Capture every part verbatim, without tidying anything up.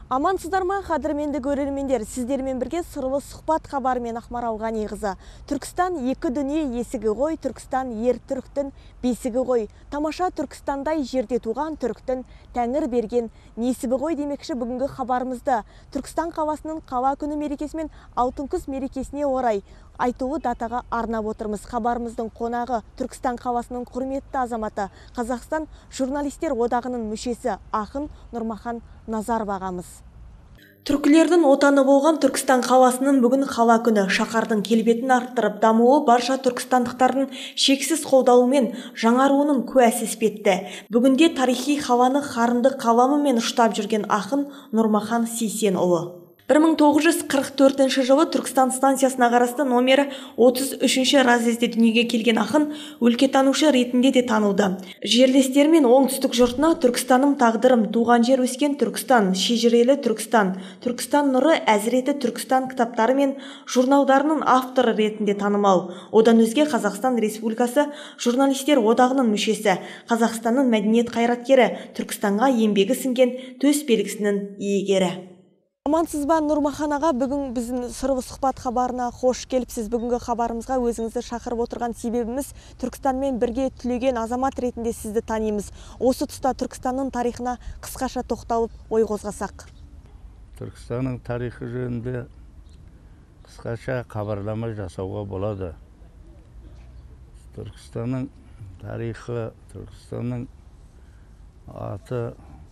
Амансыздар ма, қадірменді көрермендер, сіздермен бірге сырлы сұхбат хабарымен Ақмарал Ғаниқызы. Түркістан екі дүние есігі ғой, Түркістан ер түріктің бесігі ғой. Тамаша Түркістандай жерде туған түріктің тәңір берген несібі ғой демекші бүгінгі хабарымызды. Түркістан қаласының қала күні мерекесімен алтын күз мерекесіне орай айтулы датаға арнап отырмыз. Хабарымыздың қонағы Түркістан қаласының құрметті азаматы, Қазақстан журналистер одағының мүшесі ақын Нұрмахан Назаров ағамыз. Түркілердің отаны болған Түркістан қаласының бүгін қала күні. Шаһардың келбетін арттырып, дамуы барша түркістандықтардың шексіз қолдауымен жаңаруының куәсі іспетті. Бүгінде тарихи қаланы қарынды қаламымен ұштап жүрген ақын Нұрмахан Сейсенұлы. бір мың тоғыз жүз қырық төртінші жылы Түркістан станциясына қарасты номері отыз үшінші разъезде дүниеге келген ақын өлкетанушы ретінде де танылды. Жерлестер мен оңтүстік жұртына Түркістаным тағдырым, туған жер өскен Түркістан, шежірелі Түркістан, Түркістан нұры әзіреті Түркістан кітаптары мен журналдарының авторы ретінде танымал. Одан өзге Қазақстан Республикасы журналистер одағының мүшесі, Қазақстанның мәдениет қайраткері, Түркістанға еңбегі сіңген төс белгісінің иегері. Амансыз ба, Нұрмахан аға, бүгін біздің сырлы сұхбат хабарына қош келіпсіз. Бүгінгі хабарымызға өзіңізді шақырып отырған себебіміз Түркістанмен бірге түлеген азамат ретінде сізді танимыз. Осы тұста Түркістанның тарихына қысқаша тоқталып ой қозғасақ. Түркістанның тарихы жөнінде қысқаша хабарлама жасауға болады. Түркістанның тарихы, Түркістанның аты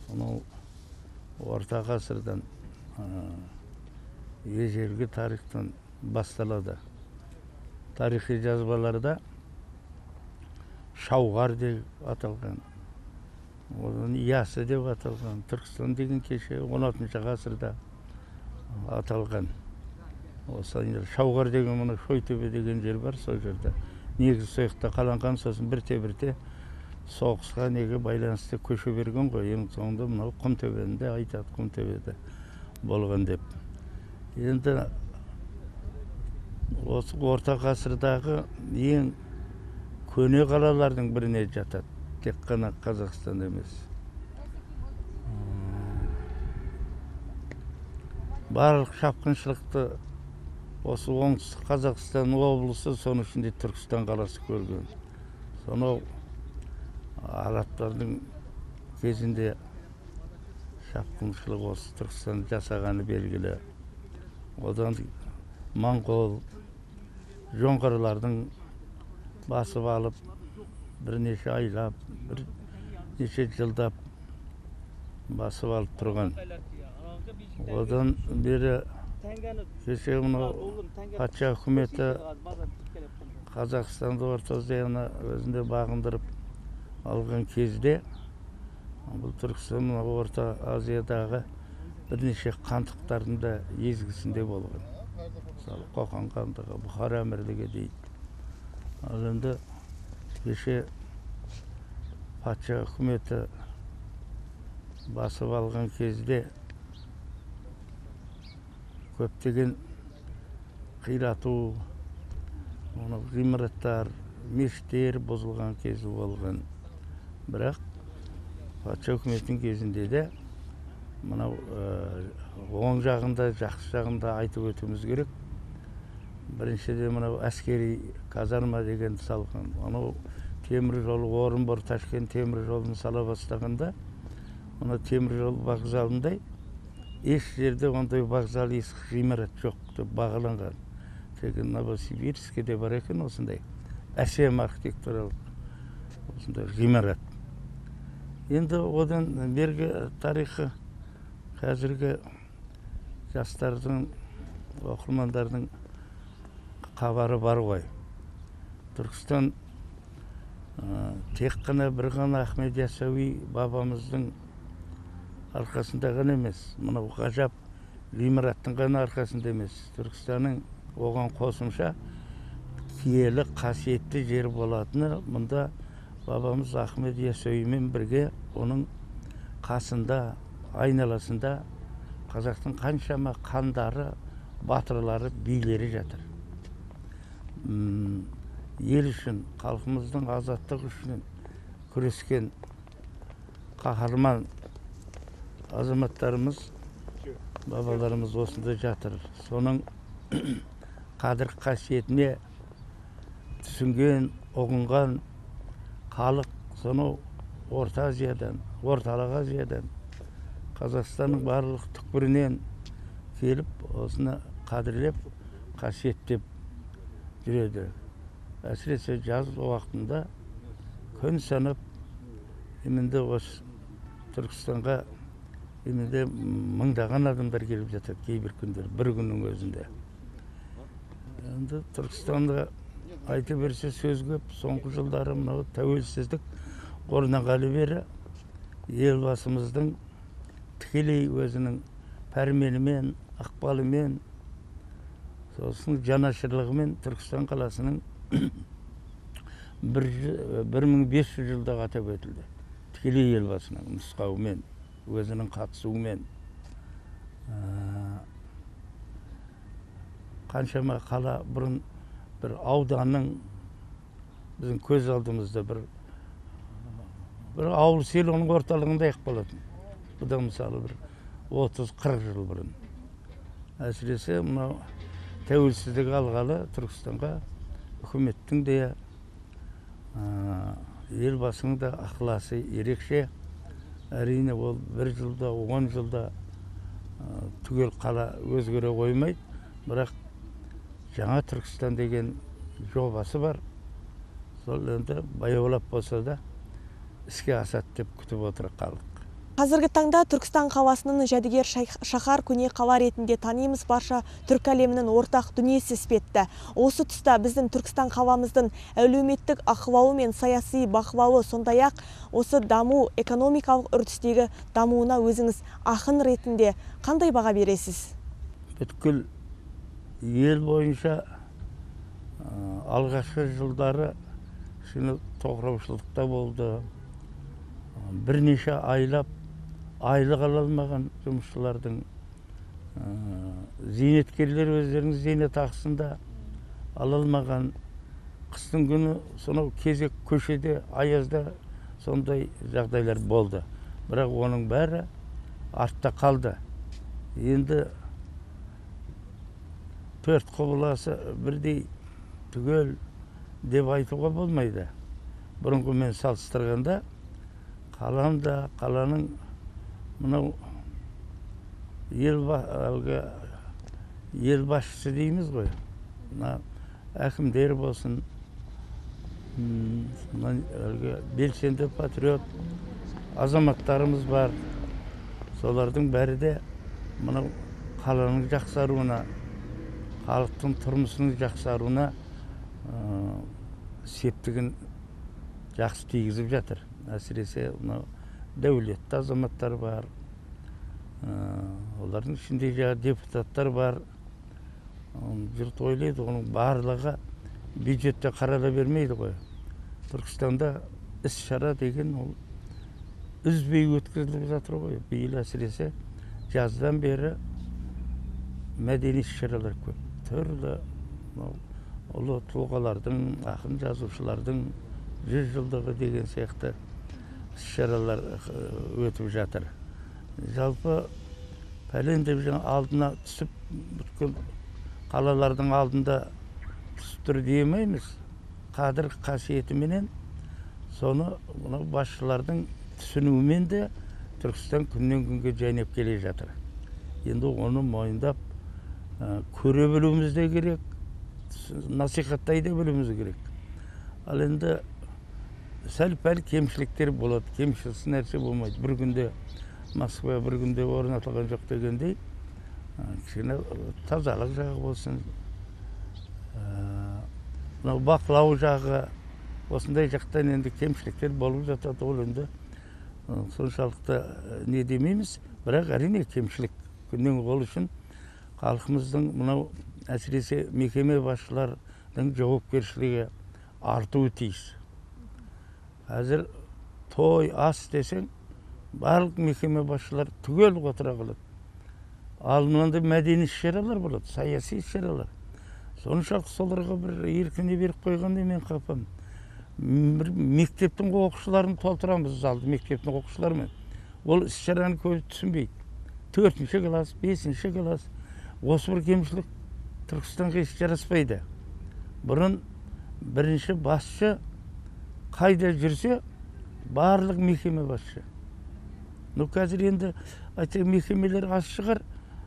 орта ғасырдан ежелгі тарихтан басталады. Тарихи жазбаларда Шауғар деп аталған, одан Ясы деп аталған, Түркістан деген кеше он алтыншы ғасырда аталған. Осы Шауғар деген мұны Шойтөбе деген жер бар, сол жерде. Негізі сояқта қаланған, сосын бірте-бірте соғысқа неге байланысты көше берген ғой. Ең соңында мынау Құмтөбеде айтады, Құмтөбеде болған деп. Енді осы орта ғасырдағы ең көне қалалардың біріне жатады. Тек қана Қазақстан емес. Барлық шапқыншылықты осы оңтүстік Қазақстан облысы, соның ішінде Түркістан қаласы көрген. Сонау арабтардың кезінде шапқыншылық осы Түркістан жасағаны белгілі. Одан Моңғол, жоңғарлардың басып алып, бірнеше айлап, бірнеше жылдап басып алып тұрған. Одан бері кеше мынау патша үкіметі Қазақстанды Орта Азияны өзінде бағындырып алған кезде бұл Түркістан Орта Азиядағы бірнеше хандықтардың да езгісінде болған. Мысалы, Қоқан хандығы, Бұхара әмірлігі дейді. Ал енді кеше патша үкіметі басып алған кезде көптеген қирату, ғимараттар, мешіттер бұзылған кезі болған. Бірақ патша үкіметінің кезінде де мынау оң жағында, жақсы жағында айтып өтуіміз керек. Біріншіде мынау әскери казарма деген салған. Анау темір жолы, Орынбор, Ташкент темір жолын сала бастағанда, мына темір жол вокзалындай еш жерде ондай вокзал ескі ғимарат жоқ деп бағаланған. Тек Новосибирскіде бар екен осындай әсем архитектуралық осындай ғимарат. Енді одан бергі тарихы қазіргі жастардың, оқырмандардың хабары бар ғой. Түркістан тек қана бір ғана Ахмет Яссауи бабамыздың арқасында ғана емес, мынау ғажап ғимараттың ғана арқасында емес, Түркістанның оған қосымша киелі қасиетті жер болатыны мұнда бабамыз Ахмет Яссауимен бірге оның қасында, айналасында қазақтың қаншама хандары, батырлары, билері жатыр. Ел үшін, халқымыздың азаттық үшін күрескен қаһарман азаматтарымыз бабаларымыз осында жатыр. Соның қадір қасиетіне түсінген, ұғынған халық сонау Орта Азиядан, Орталық Азиядан, Қазақстанның барлық түкпірінен келіп, осыны қадірлеп, қасиеттеп жүреді. Әсіресе жаз уақытында күн санап, еменде осы Түркістанға еменде мыңдаған адамдар келіп жатады кейбір күндер, бір күннің өзінде. Енді Түркістанда айта берсе сөз көп. Соңғы жылдары мынау тәуелсіздік орнағалы бері елбасымыздың тікелей өзінің пәрменімен, ықпалымен, сосын жанашырлығымен Түркістан қаласының бір мың бес жүз жылдығы атап өтілді. Тікелей елбасының нұсқауымен, өзінің қатысуымен. Қаншама қала бұрын бір ауданның біздің көз алдымызда бір бір ауыл селоның орталығында ақ болатын. Бұдан мысалы бір отыз қырық жыл бұрын. Әсіресе мынау тәуелсіздік алғалы Түркістанға үкіметтің де елбасының да ықыласы ерекше. Әрине ол бір жылда, он жылда түгел қала өзгере қоймайды. Бірақ жаңа Түркістан деген жобасы бар. Сол енді баяулап болса да іске асады деп күтіп отыр халық. Қазіргі таңда Түркістан қаласының жәдігер шаһар көне қала ретінде танимыз, барша түркі әлемінің ортақ дүниесі іспетті. Осы тұста біздің Түркістан қаламыздың әлеуметтік ахуалы мен саяси бақылауы, сондай-ақ осы даму экономикалық үрдістегі дамуына өзіңіз ақын ретінде қандай баға бересіз? Бүткіл ел бойынша алғашқы жылдары шыны тоқыраушылықта болды. Бірнеше айлап айлық ала алмаған жұмысшылардың, зейнеткерлер өздерінің зейнетақысында ала алмаған, қыстың күні сонау кезек көшеде, аязда сондай жағдайлар болды. Бірақ оның бәрі артта қалды. Енді төрт құбыласы бірдей түгел деп айтуға болмайды. Бұрынғымен салыстырғанда қаламда, қаланың мынау ел басшысы дейміз ғой. Әкімдер болсын, белсенді патриот азаматтарымыз бар. Солардың бәрі де мынау қаланың жақсаруына, халықтың тұрмысының жақсаруына септігін жақсы тигізіп жатыр. Әсіресе дәулетті азаматтар бар, олардың ішінде депутаттар бар. Жұрт ойлайды, оның барлығы бюджетте қарала бермейді ғой. Түркістанда іс-шара деген ол үзбей өткізіліп жатыр ғой. Биыл әсіресе жаздан бері мәдени іс-шаралар көп. Түрлі ұлы тұлғалардың, ақын жазушылардың жүз жылдығы деген сияқты іс-шаралар өтіп жатыр. Жалпы пәлен деп алдына түсіп, бүткіл қалалардың алдында түсіп тұр демейміз. Қадір қасиетіменен, соны басшылардың түсінуімен де Түркістан күннен күнге жайнап келе жатыр. Енді оны мойындап көре білуіміз де керек, насихаттай да білуіміз керек. Ал енді сәл-пәл кемшіліктер болады, кемшіліксіз нәрсе болмайды. Бір күнде Москва, бір күнде орнатылған жоқ дегендей, кішкене тазалық жағы болсын, бақылау жағы, осындай жақтан енді кемшіліктер болып жатады. Ол енді соншалықты не демейміз, бірақ әрине кемшілік күннен қол үшін халқымыздың мынау әсіресе мекеме басшылардың жауапкершілігі артуы тиіс. Әзір той, ас десең, барлық мекеме басшылар түгел отыра қалады. Ал мынандай мәдени іс-шаралар болады, саяси іс-шаралар. Соншалықты соларға бір еркіне беріп қойғанда мен қапам. Мектептің оқушыларын толтырамыз залды, мектептің оқушыларымен. Ол іс-шараны көзі түсінбейді. төртінші класс, бесінші класс. Осы бір кемшілік Түркістанға еш жараспайды. Бұрын бірінші басшы қайда жүрсе, барлық мекеме басшы. Ну, қазір енді айтса мекемелер аз шығар.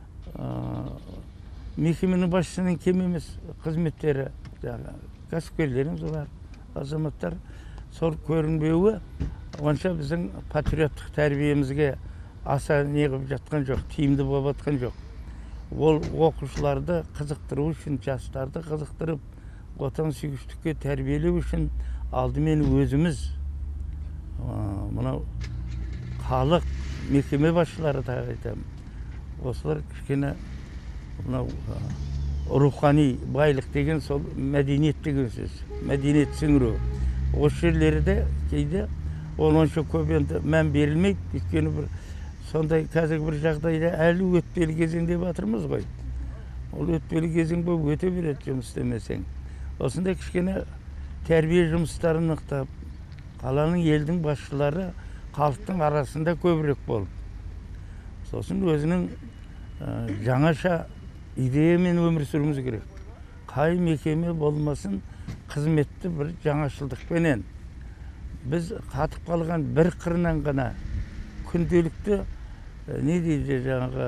Мекеменің басшысынан кем емес қызметтері, кәсіпкерлеріміз бар, азаматтар. Сол көрінбеуі онша біздің патриоттық тәрбиемізге аса неғып жатқан жоқ, тиімді болып жатқан жоқ. Ол оқушыларды қызықтыру үшін, жастарды қызықтырып, отан сүйгіштікке тәрбиелеу үшін алдымен өзіміз, мынау халық мекеме басшылары да айтамын. Осылар кішкене мынау рухани байлық деген сол мәдениет деген сөз. Мәдениет сіңіру. Осы жерлерде кейде оның онша көп енді мән берілмейді. Өйткені бір сондай қазіргі бір жағдайда әлі өтпелі кезең деп жатырмыз ғой. Ол өтпелі кезең болып өте береді жұмыс істемесең. Осындай кішкене тәрбие жұмыстарын нықтап, қаланың елдің басшылары халықтың арасында көбірек болып. Сосын өзінің жаңаша идеямен өмір сүруіміз керек. Қай мекеме болмасын қызметті бір жаңашылдықпенен. Біз қатып қалған бір қырынан ғана күнделікті не дейді жаңағы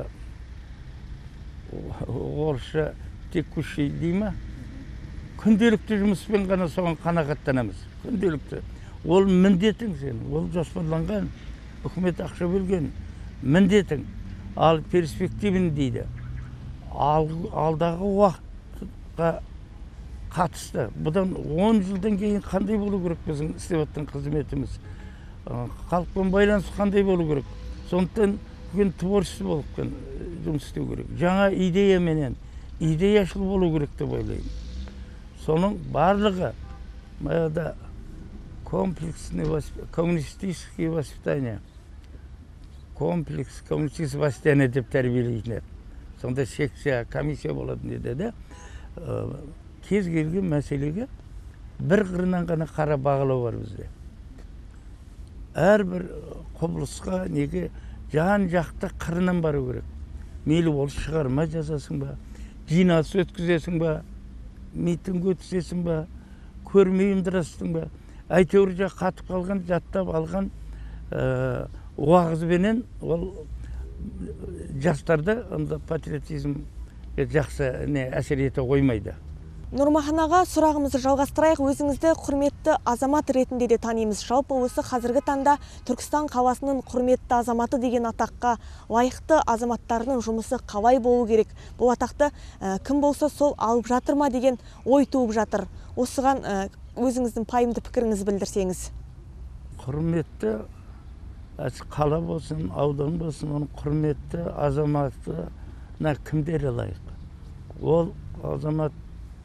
орысша текущий дей ма? Күнделікті жұмыспен ғана соған қанағаттанамыз. Күнделікті. Ол міндетің сен, ол жоспарланған, үкімет ақша бөлген міндетің. Ал перспективін дейді. Алдағы уақытқа қатысты. Бұдан он жылдан кейін қандай болу керек біздің істеп жатқан қызметіміз? Халықпен байланыс қандай болу керек? Сондықтан бүгін творчество болып жұмыс істеу керек. Жаңа идеяменен, идеяшыл болу керек деп ойлаймын. Соның барлығы баяғыда комплексный коммунистическое воспитание, комплекс коммунистическое воспитание деп тәрбиелейтін еді. Сонда секция, комиссия болатын деді де, кез келген мәселеге бір қырынан ғана қара бағалау бар бізде. Әрбір құбылысқа неге жан жақты қырынан бару керек. Мейлі ол шығарма жазасың ба, жиналыс өткізесің ба, митинг өткізесің ба, көрме ұйымдастырасың ба. Әйтеуір жақ қатып қалған, жаттап алған уағызбенен ол жастарда патриотизм жақсы әсер ете қоймайды. Нұрмахан аға, сұрағымызды жалғастырайық. Өзіңізді құрметті азамат ретінде де танимыз. Жалпы осы қазіргі таңда Түркістан қаласының құрметті азаматы деген атаққа лайықты азаматтарының жұмысы қалай болу керек? Бұл атақты кім болса сол алып жатыр ма деген ой туып жатыр. Осыған өзіңіздің пайымды пікіріңіз білдірсеңіз. Құрметті қала болсын, аудан болсын, оның құрметті азаматына кімдер лайық? Ол азамат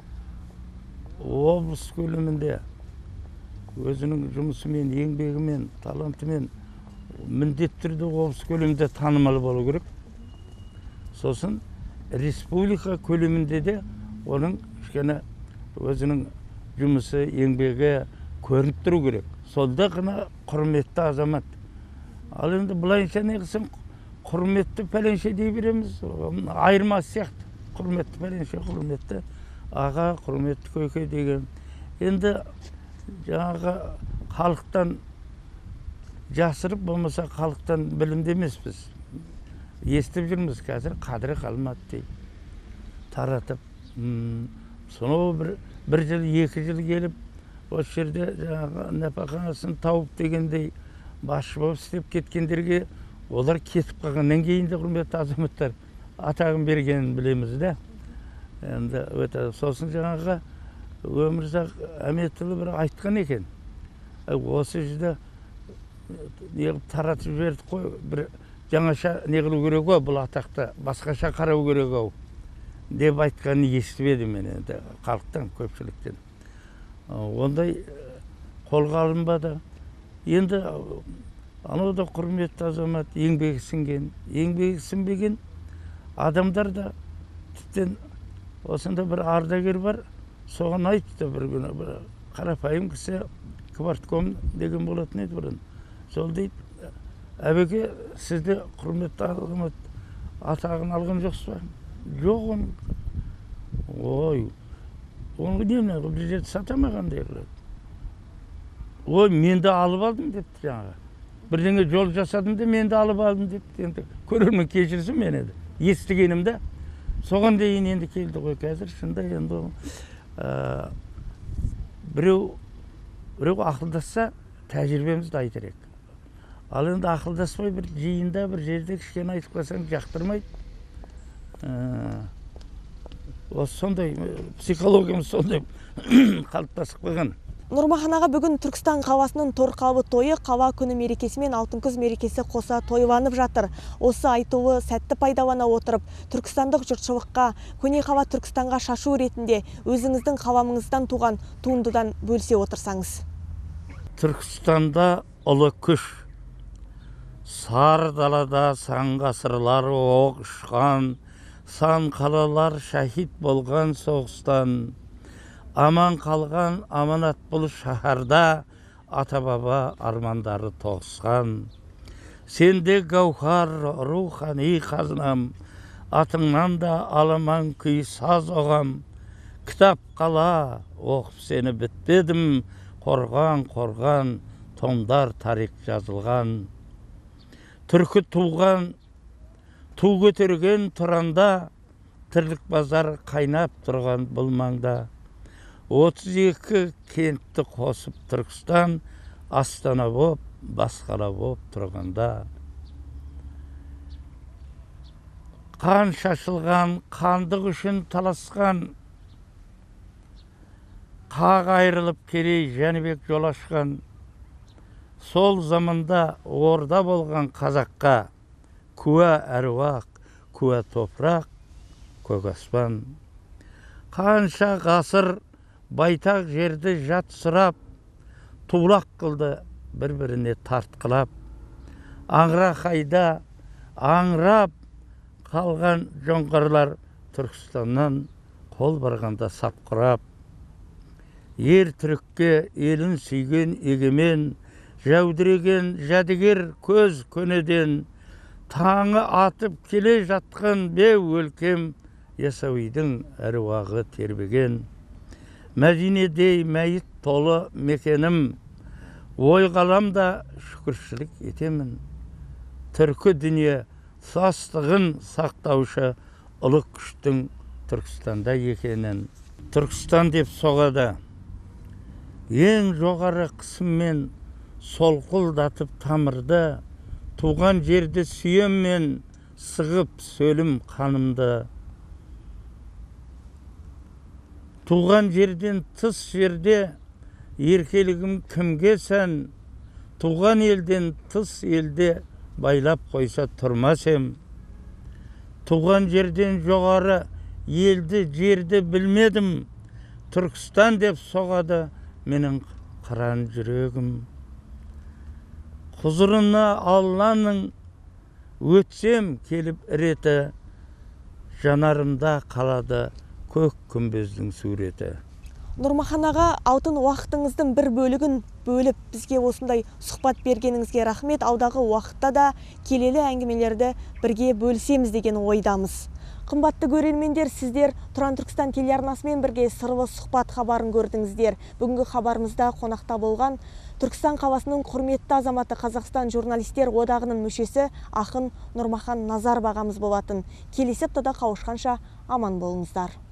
облыс көлемінде өзінің жұмысымен, еңбегімен, талантымен міндетті түрде облыс көлемінде танымал болу керек. Сосын республика көлемінде де оның кішкене өзінің жұмысы, еңбегі көрініп тұру керек. Солда ғана құрметті азамат. Ал енді былайынша не қылсаң, құрметті пәленше дей береміз, айырмасы сияқты. Құрметті пәленше, құрметті аға, құрметті көке деген. Енді жаңағы халықтан жасырып, болмаса халықтан білімді емеспіз. Естіп жүрміз, қазір қадірі қалмады дейді. Таратып, сонау бір жыл, екі жыл келіп, осы жерде жаңағы нәпақасын тауып дегендей басшы болып істеп кеткендерге, олар кетіп қалғаннан кейін де құрметті азаматтар атағын бергенін білеміз де. Енді өте сосын жаңағы Өмірзақ Әметұлы бір айтқан екен. Осы жерде неғып таратып жібердік қой, бір жаңаша неғылу керек ау, бұл атақты басқаша қарау керек ау деп айтқанын естіп едім мен енді халықтан, көпшіліктен. Ондай қолға алынбады. Енді анау да құрметті азамат, еңбегі сіңген, еңбегі сіңбеген адамдар да тіптен осында бір ардагер бар, соған айтты бір күні, бір қарапайым кісі, Квартком деген болатын еді бұрын. Сол дейді, әбеке, сізде құрметті азамат, атағын алған жоқсыз ба? Жоқ оның. Ой, оны неме бір жерде сатамаған дерлер. Ой, мен де алып алдым депті жаңағы. Бірдеңе жол жасадым да мен де алып алдым депті. Енді көрермен кешірсін мені де. Естігенімді. Соған дейін енді келді ғой қазір. Шында енді біреу біреу ақылдасса тәжірибемізді айтар ек. Ал енді ақылдаспай бір жиында бір жерде кішкене айтып қалсаң жақтырмайды. Осы сондай психологиямыз сондай қалыптасып қалған. Нұрмахан аға, бүгін Түркістан қаласының торқалы тойы қала күні мерекесі мен алтын күз мерекесі қоса тойланып жатыр. Осы айтулы сәтті пайдалана отырып, түркістандық жұртшылыққа, көне қала Түркістанға шашу ретінде өзіңіздің қаламыңыздан туған туындыдан бөлісе отырсаңыз. Түркістанда ұлы күш, сары далада сан ғасырлар оқ ұшқан, сан қалалар шахид болған соғыстан, аман қалған аманат бұл шаһарда ата-баба армандары тоғысқан. Сенде гауһар рухани қазынам, атыңнан да аламан күй саз оғам. Кітап қала оқып сені бітпедім, қорған-қорған томдар тарих жазылған. Түркі туған, ту көтерген тұранда, тірлік базар қайнап тұрған бұл маңда. отыз екі кентті қосып Түркістан, Астана боп, басқала боп тұрғанда. Қан шашылған, қандық үшін таласқан, қақ айрылып керей Жәнібек жол ашқан. Сол заманда орда болған қазаққа, куә әруақ, куә топырақ, көк аспан. Қанша ғасыр байтақ жерді жат сұрап, тулақ қылды бір-біріне тартқылап. Аңыра қайда аңырап қалған жоңғарлар Түркістаннан қол барғанда сап құрап. Ер түрікке елін сүйген егемен, жәудіреген жәдігер көз көнеден, таңы атып келе жатқан беу өлкем, Ясауидің әруағы тербеген. Мәдинедей мәйіт толы мекенім, ой қаламда шүкіршілік етемін. Түркі дүние тұтастығын сақтаушы ұлы күштің Түркістанда екенін. Түркістан деп соғады, ең жоғары қысыммен солқылдатып тамырды, туған жерді сүйеммен сығып сөлім қанымды. Туған жерден тыс жерде еркелігім кімге сән, туған елден тыс елде байлап қойса тұрмас ем. Туған жерден жоғары елді жерді білмедім, Түркістан деп соғады менің қыран жүрегім. Құзырына Алланың өтсем келіп іреті, жанарымда қалады көк күмбездің суреті. Нұрмахан аға, алтын уақытыңыздың бір бөлігін бөліп бізге осындай сұхбат бергеніңізге рахмет. Алдағы уақытта да келелі әңгімелерді бірге бөлісеміз деген ойдамыз. Қымбатты көрермендер, сіздер Тұран Түркістан телеарнасымен бірге сырлы сұхбат хабарын көрдіңіздер. Бүгінгі хабарымызда қонақта болған Түркістан қаласының құрметті азаматы, Қазақстан журналистер одағының мүшесі ақын Нұрмахан Назаров ағамыз болатын. Келесі аптада қауышқанша аман болыңыздар.